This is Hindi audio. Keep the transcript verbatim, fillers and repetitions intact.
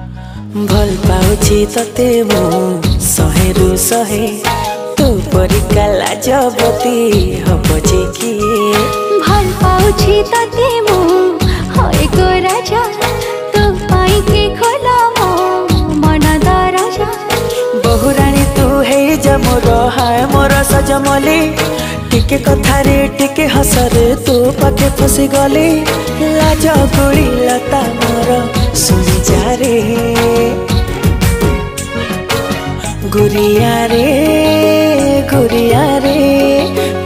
भल पाउछि तते मु सहे रु सहे तू परिका लाजवती हब जे किए भल पाउछि तते मु होय को राजा तू पाई के खोला मो मन दरजा बहुरानी तू हे जमोर हाय मोर सजमली टिके कथारे टिके हसरे तू पाखे फसी गली लाज गुड़ी लता मोर सुनी जा रे गुरिया रे गुरिया रे